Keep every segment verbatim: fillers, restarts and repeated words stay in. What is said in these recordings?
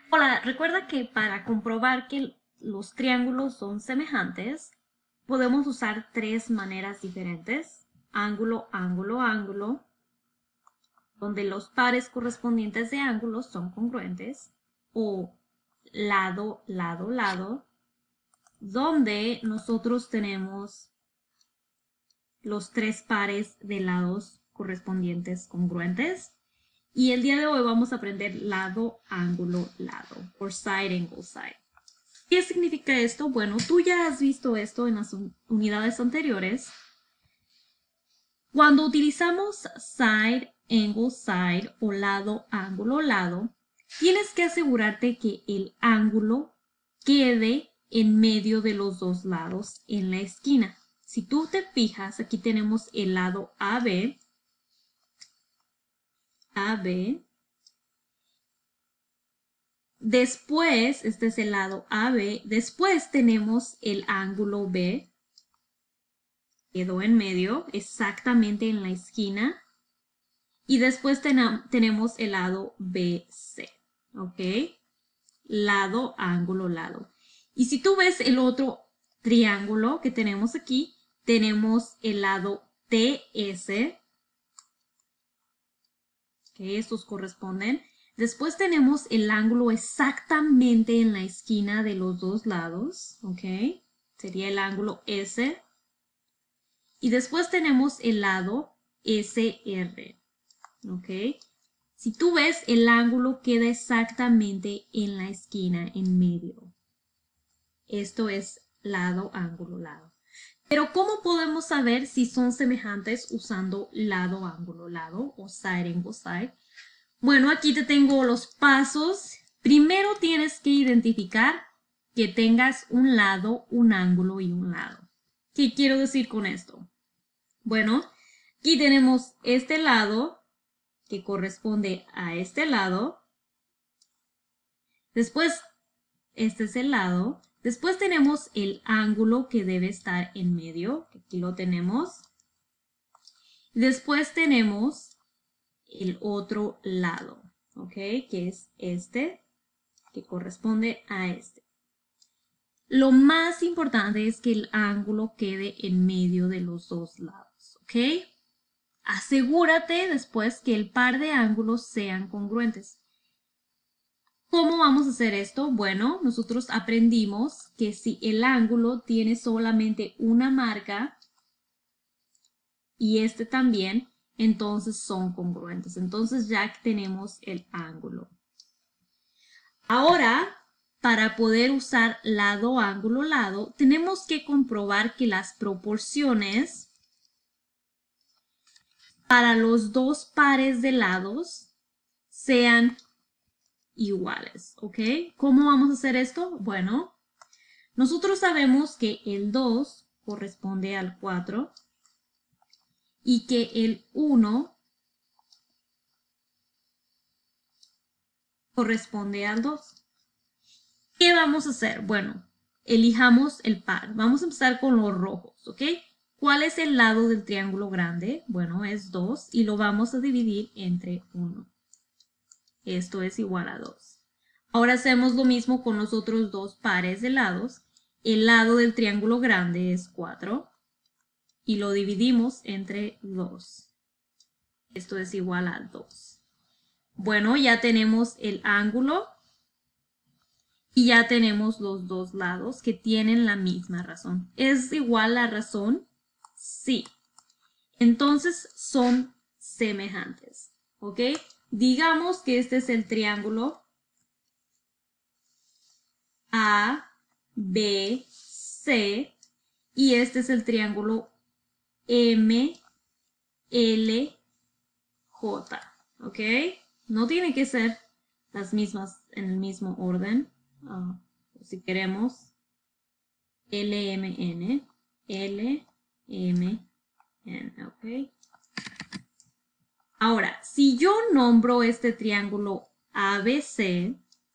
Hola, recuerda que para comprobar que los triángulos son semejantes, podemos usar tres maneras diferentes. Ángulo, ángulo, ángulo, donde los pares correspondientes de ángulos son congruentes. O lado, lado, lado, donde nosotros tenemos los tres pares de lados correspondientes congruentes. Y el día de hoy vamos a aprender lado, ángulo, lado, or side, angle, side. ¿Qué significa esto? Bueno, tú ya has visto esto en las unidades anteriores. Cuando utilizamos side, angle, side o lado, ángulo, lado, tienes que asegurarte que el ángulo quede en medio de los dos lados en la esquina. Si tú te fijas, aquí tenemos el lado A B, A B. Después, este es el lado A B. Después tenemos el ángulo B. Quedó en medio, exactamente en la esquina. Y después ten tenemos el lado B C. ¿Ok? Lado, ángulo, lado. Y si tú ves el otro triángulo que tenemos aquí, tenemos el lado T S. Que estos corresponden. Después tenemos el ángulo exactamente en la esquina de los dos lados, ¿ok? Sería el ángulo S. Y después tenemos el lado S R, ¿ok? Si tú ves, el ángulo queda exactamente en la esquina, en medio. Esto es lado, ángulo, lado. Pero ¿cómo podemos saber si son semejantes usando lado, ángulo, lado o side, angle, side? Bueno, aquí te tengo los pasos. Primero tienes que identificar que tengas un lado, un ángulo y un lado. ¿Qué quiero decir con esto? Bueno, aquí tenemos este lado que corresponde a este lado. Después, este es el lado. Después tenemos el ángulo que debe estar en medio, que aquí lo tenemos. Después tenemos el otro lado, ¿ok? Que es este, que corresponde a este. Lo más importante es que el ángulo quede en medio de los dos lados, ¿ok? Asegúrate después que el par de ángulos sean congruentes. ¿Cómo vamos a hacer esto? Bueno, nosotros aprendimos que si el ángulo tiene solamente una marca y este también, entonces son congruentes. Entonces ya tenemos el ángulo. Ahora, para poder usar lado, ángulo, lado, tenemos que comprobar que las proporciones para los dos pares de lados sean iguales, ¿ok? ¿Cómo vamos a hacer esto? Bueno, nosotros sabemos que el dos corresponde al cuatro y que el uno corresponde al dos. ¿Qué vamos a hacer? Bueno, elijamos el par. Vamos a empezar con los rojos, ¿ok? ¿Cuál es el lado del triángulo grande? Bueno, es dos y lo vamos a dividir entre uno. Esto es igual a dos. Ahora hacemos lo mismo con los otros dos pares de lados. El lado del triángulo grande es cuatro y lo dividimos entre dos. Esto es igual a dos. Bueno, ya tenemos el ángulo y ya tenemos los dos lados que tienen la misma razón. ¿Es igual la razón? Sí. Entonces son semejantes, ¿ok? Digamos que este es el triángulo A, B, C y este es el triángulo M, L, J, ¿ok? No tiene que ser las mismas en el mismo orden. Uh, si queremos L M N, L M N, ¿ok? Ahora, si yo nombro este triángulo A B C,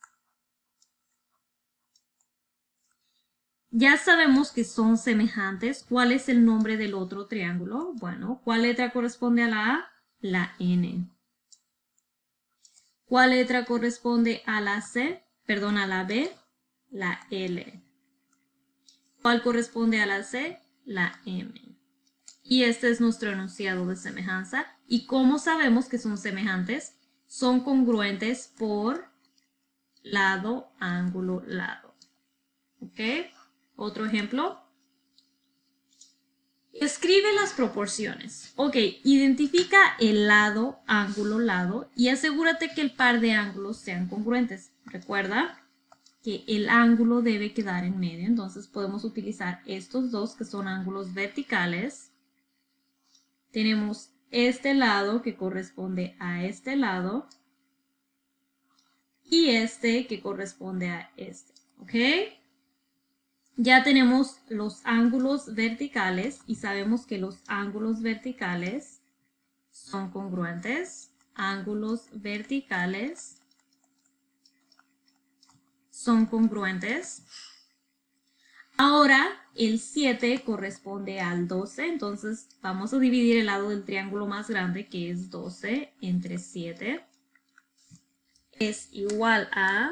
ya sabemos que son semejantes. ¿Cuál es el nombre del otro triángulo? Bueno, ¿cuál letra corresponde a la A? La N. ¿Cuál letra corresponde a la C? perdón, a la B, la L. ¿Cuál corresponde a la C? La M. Y este es nuestro enunciado de semejanza. ¿Y cómo sabemos que son semejantes? Son congruentes por lado, ángulo, lado. ¿Ok? Otro ejemplo. Escribe las proporciones. Ok, identifica el lado, ángulo, lado y asegúrate que el par de ángulos sean congruentes. Recuerda que el ángulo debe quedar en medio, entonces podemos utilizar estos dos que son ángulos verticales. Tenemos este lado que corresponde a este lado y este que corresponde a este, ¿ok? Ya tenemos los ángulos verticales y sabemos que los ángulos verticales son congruentes. Ángulos verticales son congruentes. Ahora el siete corresponde al doce, entonces vamos a dividir el lado del triángulo más grande, que es doce, entre siete. Es igual a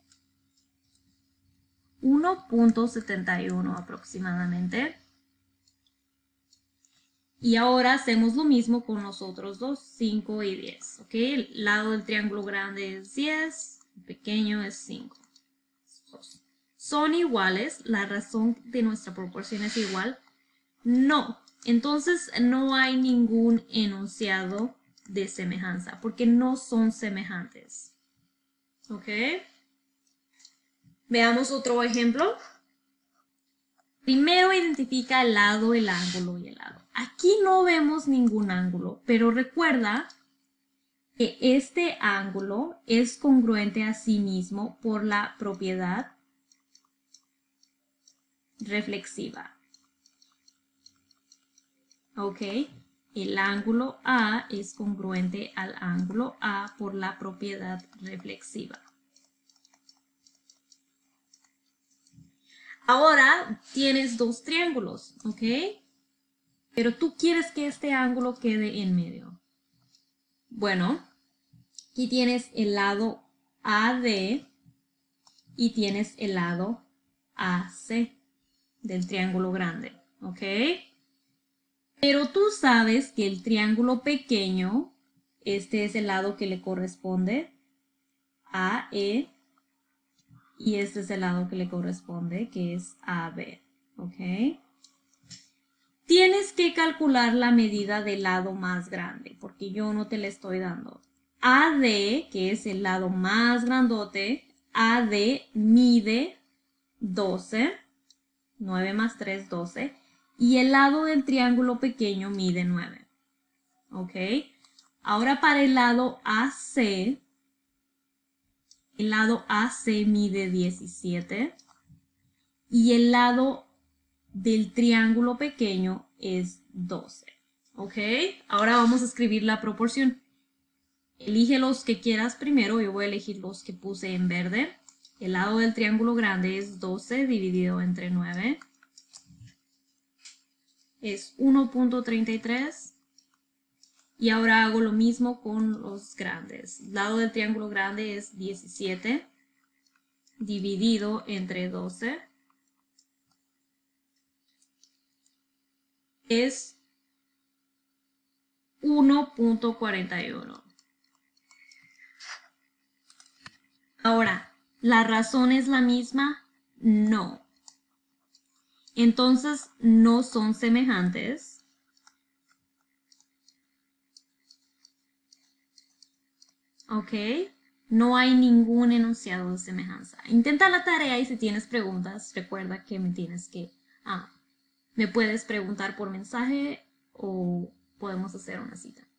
uno punto setenta y uno aproximadamente. Y ahora hacemos lo mismo con los otros dos, cinco y diez. ¿Ok? El lado del triángulo grande es diez, el pequeño es cinco. ¿Son iguales? ¿La razón de nuestra proporción es igual? No. Entonces no hay ningún enunciado de semejanza, porque no son semejantes. ¿Ok? Veamos otro ejemplo. Primero identifica el lado, el ángulo y el lado. Aquí no vemos ningún ángulo, pero recuerda que este ángulo es congruente a sí mismo por la propiedad reflexiva. ¿Ok? El ángulo A es congruente al ángulo A por la propiedad reflexiva. Ahora tienes dos triángulos, ¿ok? Pero tú quieres que este ángulo quede en medio. Bueno, aquí tienes el lado A D y tienes el lado A C del triángulo grande, ¿ok? Pero tú sabes que el triángulo pequeño, este es el lado que le corresponde a E y este es el lado que le corresponde, que es A B, ¿ok? Tienes que calcular la medida del lado más grande, porque yo no te la estoy dando. A D, que es el lado más grandote, A D mide doce, nueve más tres, doce, y el lado del triángulo pequeño mide nueve. ¿Ok? Ahora para el lado A C, el lado A C mide diecisiete y el lado del triángulo pequeño es doce. ¿Ok? Ahora vamos a escribir la proporción. Elige los que quieras primero. Yo voy a elegir los que puse en verde. El lado del triángulo grande es doce dividido entre nueve. Es uno punto treinta y tres. Y ahora hago lo mismo con los grandes. El lado del triángulo grande es diecisiete dividido entre doce. Es uno punto cuarenta y uno. Ahora, ¿la razón es la misma? No. Entonces, no son semejantes. ¿Ok? No hay ningún enunciado de semejanza. Intenta la tarea y si tienes preguntas, recuerda que me tienes que... Ah, me puedes preguntar por mensaje o podemos hacer una cita.